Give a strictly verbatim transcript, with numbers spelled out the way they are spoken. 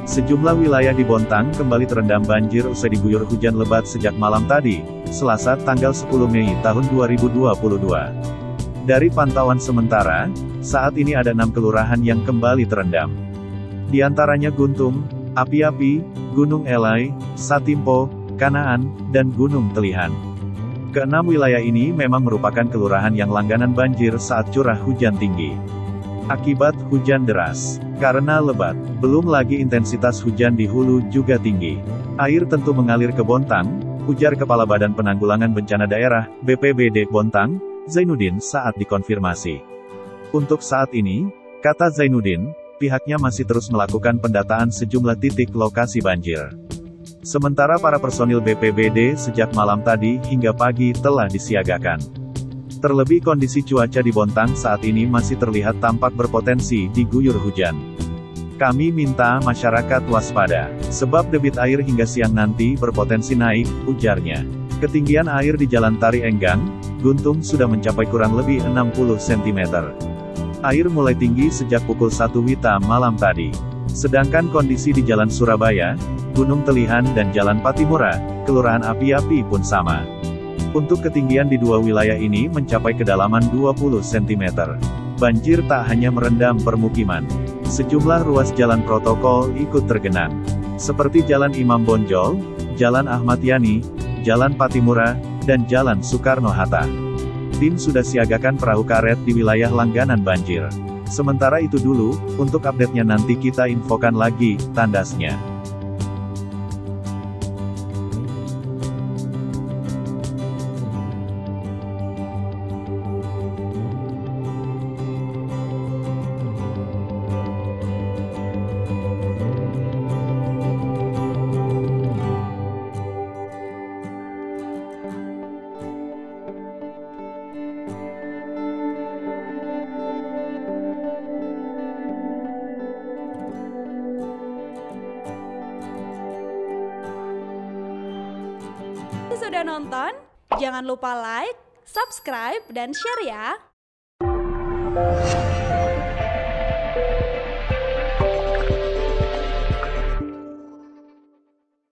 Sejumlah wilayah di Bontang kembali terendam banjir usai diguyur hujan lebat sejak malam tadi, Selasa tanggal sepuluh Mei tahun dua ribu dua puluh dua. Dari pantauan sementara, saat ini ada enam kelurahan yang kembali terendam. Di antaranya Guntung, Api-Api, Gunung Elai, Satimpo, Kanaan, dan Gunung Telihan. Keenam wilayah ini memang merupakan kelurahan yang langganan banjir saat curah hujan tinggi. Akibat hujan deras. Karena lebat, belum lagi intensitas hujan di hulu juga tinggi. Air tentu mengalir ke Bontang, ujar Kepala Badan Penanggulangan Bencana Daerah, B P B D Bontang, Zainuddin saat dikonfirmasi. Untuk saat ini, kata Zainuddin, pihaknya masih terus melakukan pendataan sejumlah titik lokasi banjir. Sementara para personil B P B D sejak malam tadi hingga pagi telah disiagakan. Terlebih kondisi cuaca di Bontang saat ini masih terlihat tampak berpotensi diguyur hujan. Kami minta masyarakat waspada, sebab debit air hingga siang nanti berpotensi naik, ujarnya. Ketinggian air di Jalan Tari Enggang, Guntung sudah mencapai kurang lebih enam puluh sentimeter. Air mulai tinggi sejak pukul satu wita malam tadi. Sedangkan kondisi di Jalan Surabaya, Gunung Telihan dan Jalan Patimura, Kelurahan Api-Api pun sama. Untuk ketinggian di dua wilayah ini mencapai kedalaman dua puluh sentimeter. Banjir tak hanya merendam permukiman. Sejumlah ruas jalan protokol ikut tergenang. Seperti Jalan Imam Bonjol, Jalan Ahmad Yani, Jalan Patimura, dan Jalan Soekarno-Hatta. Tim sudah siagakan perahu karet di wilayah langganan banjir. Sementara itu dulu, untuk update-nya nanti kita infokan lagi, tandasnya. Sudah nonton? Jangan lupa like, subscribe, dan share ya!